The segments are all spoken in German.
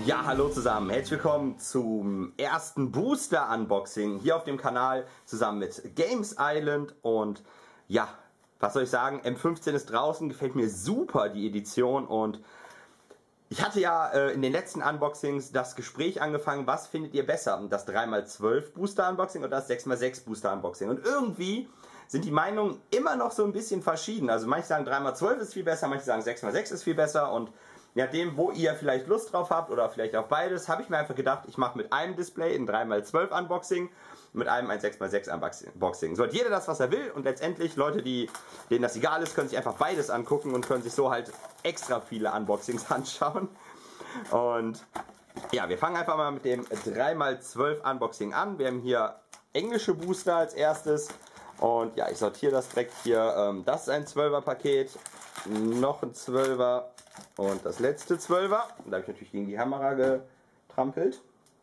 Ja, hallo zusammen, herzlich willkommen zum ersten Booster-Unboxing hier auf dem Kanal zusammen mit Games Island. Und ja, was soll ich sagen, M15 ist draußen, gefällt mir super die Edition. Und ich hatte ja in den letzten Unboxings das Gespräch angefangen, was findet ihr besser, das 3x12 Booster Unboxing oder das 6x6 Booster Unboxing. Und irgendwie sind die Meinungen immer noch so ein bisschen verschieden. Also manche sagen 3x12 ist viel besser, manche sagen 6x6 ist viel besser. Und je nachdem, wo ihr vielleicht Lust drauf habt oder vielleicht auch beides, habe ich mir einfach gedacht, ich mache mit einem Display ein 3x12 Unboxing, mit einem ein 6x6 Unboxing. So hat jeder das, was er will, und letztendlich Leute, denen das egal ist, können sich einfach beides angucken und können sich so halt extra viele Unboxings anschauen. Und ja, wir fangen einfach mal mit dem 3x12 Unboxing an. Wir haben hier englische Booster als erstes. Und ja, ich sortiere das direkt hier. Das ist ein 12er Paket, noch ein 12er. Und das letzte 12er, da habe ich natürlich gegen die Kamera getrampelt.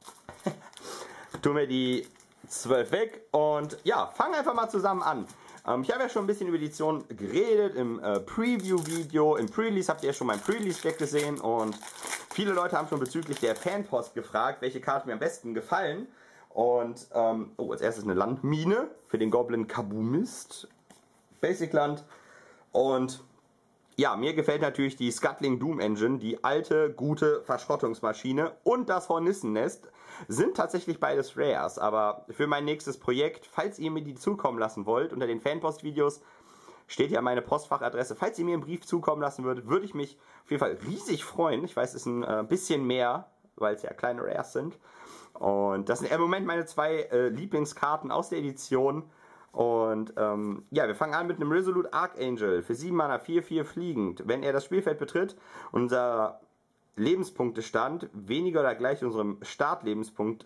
Tun wir die 12 weg und ja, fangen einfach mal zusammen an. Ich habe ja schon ein bisschen über die Edition geredet im Preview-Video. Im Pre-Release habt ihr ja schon mein Pre-Release-Deck gesehen und viele Leute haben schon bezüglich der Fanpost gefragt, welche Karte mir am besten gefallen. Und als erstes eine Landmine für den Goblin Kaboomist, Basic Land. Und ja, mir gefällt natürlich die Scuttling Doom Engine, die alte, gute Verschrottungsmaschine, und das Hornissennest sind tatsächlich beides Rares, aber für mein nächstes Projekt, falls ihr mir die zukommen lassen wollt, unter den Fanpost-Videos steht ja meine Postfachadresse, falls ihr mir einen Brief zukommen lassen würdet, würde ich mich auf jeden Fall riesig freuen. Ich weiß, es ist ein bisschen mehr, weil es ja kleine Rares sind, und das sind im Moment meine zwei Lieblingskarten aus der Edition. Und ja, wir fangen an mit einem Resolute Archangel für 7 Mana 4/4 fliegend. Wenn er das Spielfeld betritt, unser Lebenspunktestand weniger oder gleich unserem Startlebenspunktestand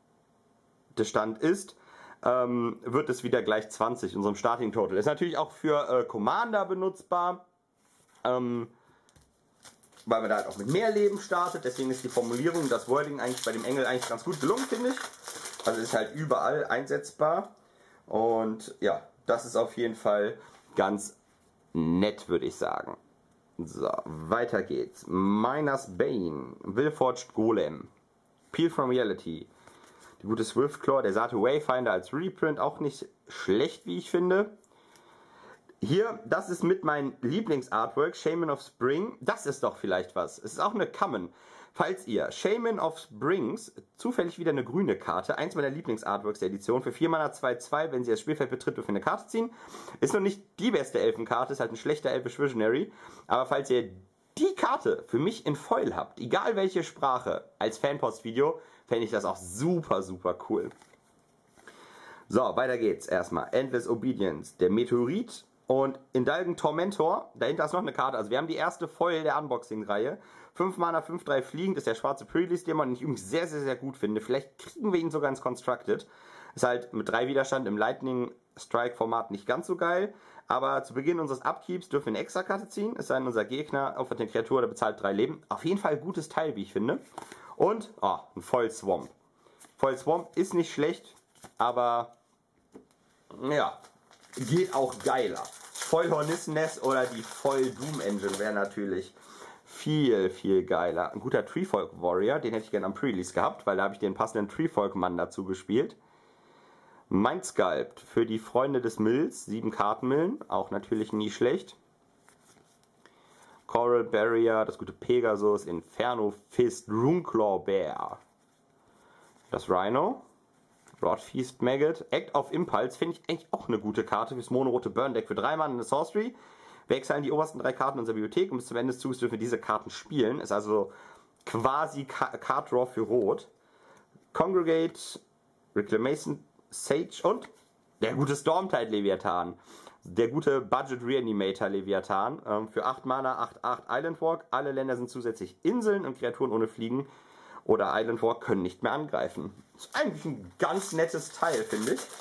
ist, wird es wieder gleich 20, unserem Starting Total. Ist natürlich auch für Commander benutzbar, weil man da halt auch mit mehr Leben startet. Deswegen ist die Formulierung, das Wording eigentlich bei dem Engel eigentlich ganz gut gelungen, finde ich. Also ist halt überall einsetzbar. Und ja, das ist auf jeden Fall ganz nett, würde ich sagen. So, weiter geht's. Miner's Bane, Willforged Golem, Peel from Reality, die gute Swiftclaw, der Sato Wayfinder als Reprint, auch nicht schlecht, wie ich finde. Hier, das ist mit meinem Lieblingsartwork, Shaman of Spring. Das ist doch vielleicht was. Es ist auch eine Common. Falls ihr Shaman of Springs, zufällig wieder eine grüne Karte, eins meiner Lieblingsartworks der Edition, für 4 Mana 2/2, wenn sie das Spielfeld betritt, dürft ihr eine Karte ziehen. Ist noch nicht die beste Elfenkarte, ist halt ein schlechter Elfish Visionary. Aber falls ihr die Karte für mich in Foil habt, egal welche Sprache, als Fanpost-Video, fände ich das auch super, super cool. So, weiter geht's erstmal. Endless Obedience, der Meteorit. Und Indulgent Tormentor, dahinter ist noch eine Karte, also wir haben die erste Foil der Unboxing-Reihe. 5 Mana, 5/3 fliegend, ist der schwarze Pre-Release-Dämon, den ich übrigens sehr, sehr, sehr gut finde. Vielleicht kriegen wir ihn sogar ins Constructed. Ist halt mit 3 Widerstand im Lightning Strike-Format nicht ganz so geil. Aber zu Beginn unseres Upkeeps dürfen wir eine Extra-Karte ziehen, es sei denn, unser Gegner opfert eine Kreatur, der bezahlt 3 Leben. Auf jeden Fall ein gutes Teil, wie ich finde. Und, ein Foil Swamp. Foil Swamp ist nicht schlecht, aber, ja, geht auch geiler. Foil Hornissennest oder die Foil Doom Engine wäre natürlich viel, viel geiler. Ein guter Treefolk Warrior, den hätte ich gerne am Pre-Release gehabt, weil da habe ich den passenden Treefolk Mann dazu gespielt. Mindsculpt für die Freunde des Mills, 7 Kartenmillen, auch natürlich nie schlecht. Coral Barrier, das gute Pegasus, Inferno Fist, Runeclaw Bear. Das Rhino. Rotfeast Maggot, Act of Impulse, finde ich eigentlich auch eine gute Karte fürs monorote Burn Deck für 3 Mana eine Sorcery. Wir exilien die obersten 3 Karten unserer Bibliothek und bis zum Ende des Zuges dürfen wir diese Karten spielen. Ist also quasi Card Draw für Rot. Congregate, Reclamation Sage und der gute Stormtide Leviathan. Der gute Budget Reanimator Leviathan für 8 Mana, 8/8 Island Walk. Alle Länder sind zusätzlich Inseln und Kreaturen ohne Fliegen oder Island Walk können nicht mehr angreifen. Ist eigentlich ein ganz nettes Teil, finde ich.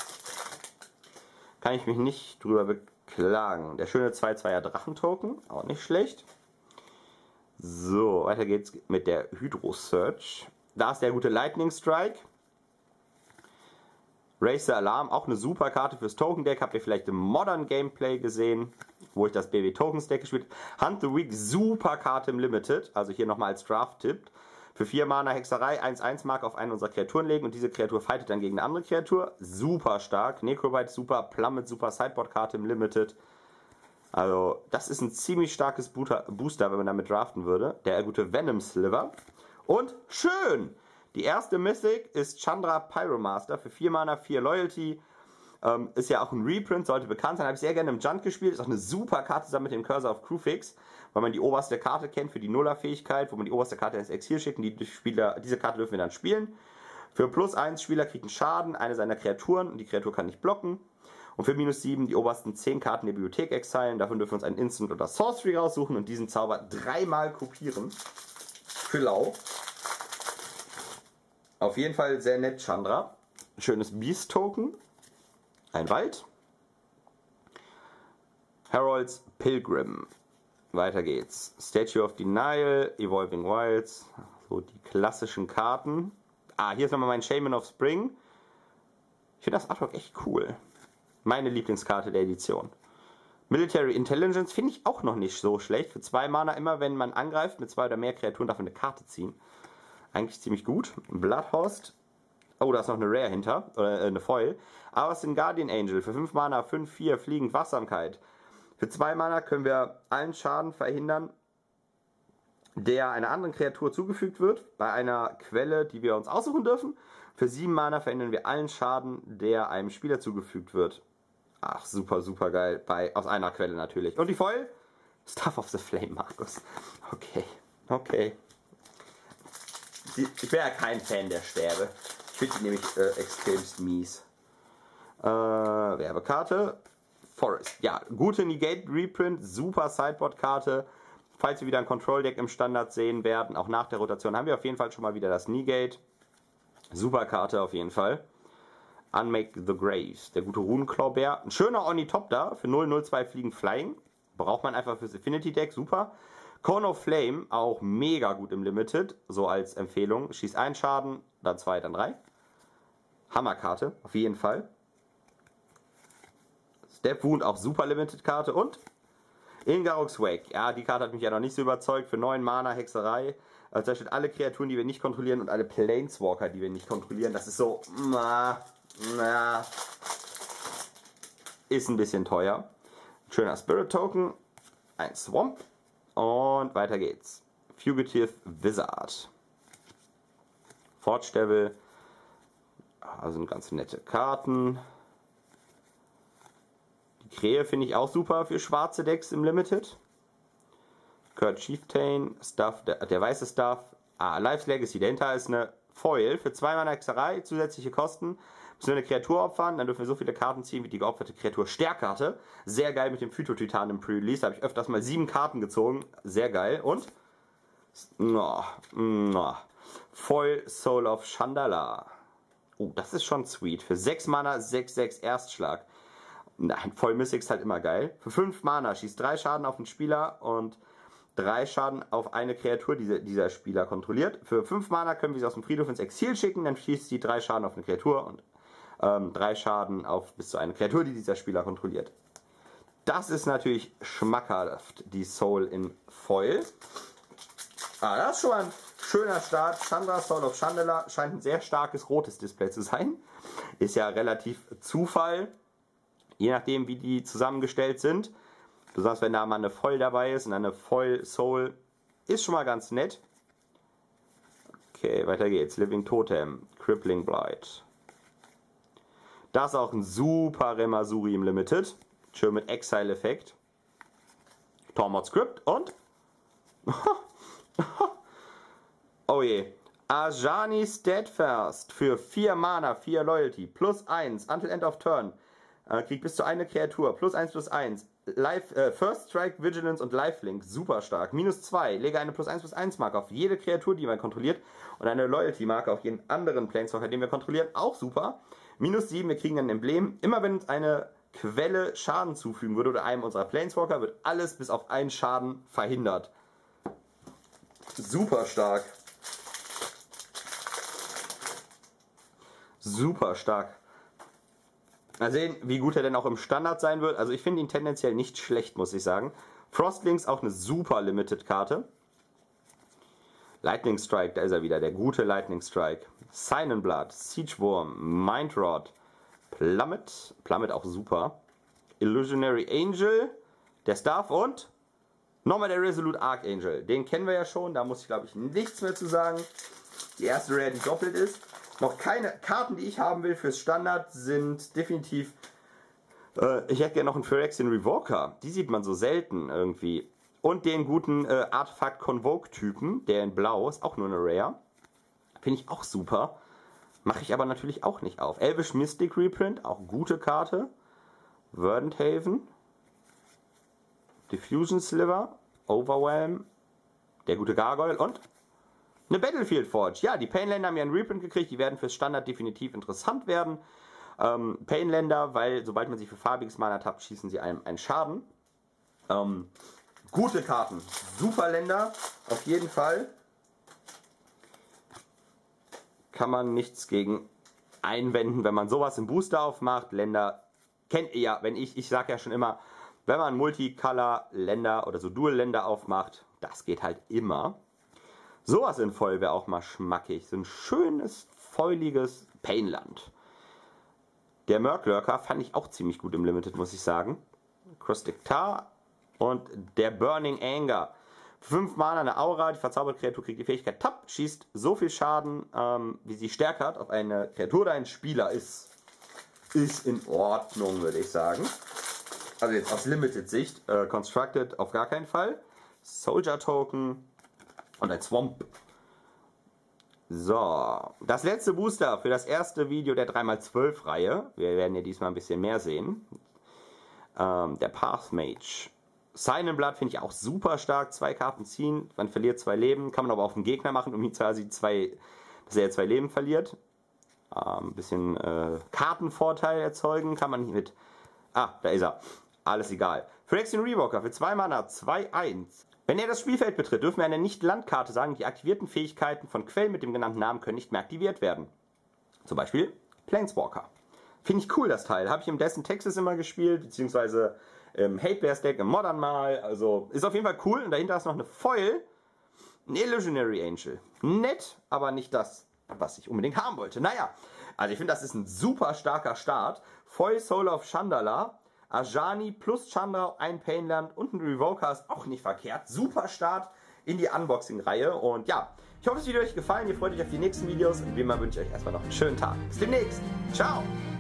Kann ich mich nicht drüber beklagen. Der schöne 2/2er Drachentoken, auch nicht schlecht. So, weiter geht's mit der Hydro Search. Da ist der gute Lightning Strike. Raise the Alarm, auch eine super Karte fürs Token Deck. Habt ihr vielleicht im Modern Gameplay gesehen, wo ich das BW Tokens Deck gespielt habe. Hunt the Weak, super Karte im Limited. Also hier nochmal als Draft-Tipp. Für 4 Mana Hexerei, 1/1 Marke auf eine unserer Kreaturen legen und diese Kreatur fightet dann gegen eine andere Kreatur. Super stark. Necrobite super, Plummet super, Sideboard-Karte im Limited. Also, das ist ein ziemlich starkes Booster, wenn man damit draften würde. Der gute Venom Sliver. Und schön! Die erste Mythic ist Chandra Pyromaster für 4 Mana, 4 Loyalty. Ist ja auch ein Reprint, sollte bekannt sein. Habe ich sehr gerne im Junt gespielt. Ist auch eine super Karte zusammen mit dem Cursor of Crewfix, weil man die oberste Karte kennt für die Nuller-Fähigkeit, wo man die oberste Karte ins Exil schickt und diese Karte dürfen wir dann spielen. Für +1 Spieler kriegt einen Schaden, eine seiner Kreaturen und die Kreatur kann nicht blocken. Und für -7 die obersten 10 Karten der Bibliothek exilen. Davon dürfen wir uns einen Instant oder Sorcery raussuchen und diesen Zauber 3-mal kopieren. Für lau. Auf jeden Fall sehr nett, Chandra. Schönes Beast-Token. Ein Wald. Harold's Pilgrim. Weiter geht's. Statue of Denial, Evolving Wilds. So die klassischen Karten. Hier ist nochmal mein Shaman of Spring. Ich finde das Artwork echt cool. Meine Lieblingskarte der Edition. Military Intelligence finde ich auch noch nicht so schlecht. Für 2 Mana immer, wenn man angreift mit 2 oder mehr Kreaturen, darf man eine Karte ziehen. Eigentlich ziemlich gut. Bloodhost. Oh, da ist noch eine Rare hinter. Oder eine Foil. Avacyn Guardian Angel. Für 5 Mana, 5/4 fliegend Wachsamkeit. Für 2 Mana können wir allen Schaden verhindern, der einer anderen Kreatur zugefügt wird. Bei einer Quelle, die wir uns aussuchen dürfen. Für 7 Mana verhindern wir allen Schaden, der einem Spieler zugefügt wird. Ach, super, super geil. Aus einer Quelle natürlich. Und die Foil? Staff of the Flame, Markus. Okay, okay. Ich wäre ja kein Fan der Stäbe. Ich finde die nämlich extremst mies. Werbekarte. Forest. Ja, gute Negate Reprint. Super Sideboard-Karte. Falls wir wieder ein Control-Deck im Standard sehen werden, auch nach der Rotation, haben wir auf jeden Fall schon mal wieder das Negate. Super Karte auf jeden Fall. Unmake the Graves. Der gute Runenclaw-Bär. Ein schöner Oni-Top da. Für 0/02 Fliegen Flying. Braucht man einfach fürs Affinity-Deck. Super. Cone of Flame, auch mega gut im Limited, so als Empfehlung. Schießt 1 Schaden, dann 2, dann 3. Hammerkarte, auf jeden Fall. Step Wound, auch super Limited-Karte. Und Ingarok's Wake. Ja, die Karte hat mich ja noch nicht so überzeugt. Für 9 Mana Hexerei. Also da steht alle Kreaturen, die wir nicht kontrollieren und alle Planeswalker, die wir nicht kontrollieren. Das ist so, ist ein bisschen teuer. Schöner Spirit-Token. Ein Swamp. Und weiter geht's. Fugitive Wizard. Forge Devil. Also sind ganz nette Karten. Die Krähe finde ich auch super für schwarze Decks im Limited. Kurt Chieftain. Stuff, der weiße Stuff. Life's Legacy. Dahinter ist eine Foil für 2 Mana Hexerei. Zusätzliche Kosten. Müssen wir eine Kreatur opfern, dann dürfen wir so viele Karten ziehen, wie die geopferte Kreatur stärker hatte. Sehr geil mit dem Phytotitan im Pre-Release. Da habe ich öfters mal 7 Karten gezogen. Sehr geil. Und Foil Soul of Chandala. Oh, das ist schon sweet. Für 6 Mana, 6/6 Erstschlag. Nein, Foil Mystic ist halt immer geil. Für 5 Mana schießt 3 Schaden auf den Spieler und 3 Schaden auf eine Kreatur, die dieser Spieler kontrolliert. Für 5 Mana können wir sie aus dem Friedhof ins Exil schicken, dann schießt sie 3 Schaden auf eine Kreatur und 3 Schaden auf bis zu einer Kreatur, die dieser Spieler kontrolliert. Das ist natürlich schmackhaft, die Soul in Foil. Das ist schon mal ein schöner Start. Chandra, Soul of Chandala, scheint ein sehr starkes rotes Display zu sein. Ist ja relativ Zufall, je nachdem wie die zusammengestellt sind. Besonders wenn da mal eine Foil dabei ist und eine Foil Soul ist schon mal ganz nett. Okay, weiter geht's. Living Totem, Crippling Blight. Das ist auch ein super Remasuri im Limited. Schön mit Exile-Effekt. Tormod Script und oh je. Ajani Steadfast für 4 Mana, 4 Loyalty, +1, until end of turn. Kriegt bis zu eine Kreatur, +1/+1. First Strike, Vigilance und Lifelink, super stark. -2, lege eine +1/+1 Marke auf jede Kreatur, die man kontrolliert. Und eine Loyalty-Marke auf jeden anderen Planeswalker, den wir kontrollieren, auch super. -7, wir kriegen ein Emblem. Immer wenn uns eine Quelle Schaden zufügen würde oder einem unserer Planeswalker, wird alles bis auf einen Schaden verhindert. Super stark. Super stark. Mal sehen, wie gut er denn auch im Standard sein wird. Also ich finde ihn tendenziell nicht schlecht, muss ich sagen. Frostlings auch eine super Limited-Karte. Lightning Strike, da ist er wieder, der gute Lightning Strike. Cyanonblood, Siegewurm, Mindrod, Plummet auch super. Illusionary Angel, der Staff und nochmal der Resolute Archangel. Den kennen wir ja schon, da muss ich glaube ich nichts mehr zu sagen. Die erste Rare, die doppelt ist. Noch keine Karten, die ich haben will fürs Standard, sind definitiv... ich hätte gerne noch einen Phyrexian Revoker. Die sieht man so selten irgendwie. Und den guten Artefakt Convoke Typen, der in Blau ist, auch nur eine Rare. Finde ich auch super. Mache ich aber natürlich auch nicht auf. Elvish Mystic Reprint, auch gute Karte. Verdant Haven. Diffusion Sliver. Overwhelm. Der gute Gargoyle und eine Battlefield Forge. Ja, die Painländer haben ja einen Reprint gekriegt. Die werden fürs Standard definitiv interessant werden. Painländer, weil sobald man sie für farbiges Mana tappt, schießen sie einem einen Schaden. Gute Karten. Super Länder. Auf jeden Fall. Kann man nichts gegen einwenden, wenn man sowas im Booster aufmacht. Länder kennt ihr ja, ich sage ja schon immer, wenn man Multicolor-Länder oder so Dual-Länder aufmacht, das geht halt immer. Sowas in Voll wäre auch mal schmackig. So ein schönes, fäuliges Painland. Der Murklurker fand ich auch ziemlich gut im Limited, muss ich sagen. Caustic Tar und der Burning Anger. 5 Mana eine Aura, die verzauberte Kreatur kriegt die Fähigkeit Tap, schießt so viel Schaden, wie sie Stärke hat, auf eine Kreatur oder einen Spieler ist. Ist in Ordnung, würde ich sagen. Also jetzt aus Limited-Sicht. Constructed auf gar keinen Fall. Soldier Token und ein Swamp. So, das letzte Booster für das erste Video der 3x12-Reihe. Wir werden ja diesmal ein bisschen mehr sehen. Der Path Mage. Cyanonblood finde ich auch super stark. 2 Karten ziehen, man verliert 2 Leben. Kann man aber auf den Gegner machen, um ihn quasi dass er 2 Leben verliert. Ein bisschen Kartenvorteil erzeugen kann man mit... Ah, da ist er. Alles egal. Phyrexian Revoker für 2 Mana, 2/1. Wenn er das Spielfeld betritt, dürfen wir eine Nicht-Landkarte sagen, die aktivierten Fähigkeiten von Quellen mit dem genannten Namen können nicht mehr aktiviert werden. Zum Beispiel Planeswalker. Finde ich cool, das Teil. Habe ich im Dessen Texas immer gespielt, beziehungsweise im Hate Bears Deck im Modern mal. Also ist auf jeden Fall cool. Und dahinter ist noch eine Foil. Ein Illusionary Angel. Nett, aber nicht das, was ich unbedingt haben wollte. Naja, also ich finde, das ist ein super starker Start. Foil Soul of Chandala. Ajani plus Chandra, ein Painland und ein Revoker ist auch nicht verkehrt. Super Start in die Unboxing-Reihe. Und ja, ich hoffe, das Video hat euch gefallen. Ihr freut euch auf die nächsten Videos. Und wie immer wünsche ich euch erstmal noch einen schönen Tag. Bis demnächst. Ciao.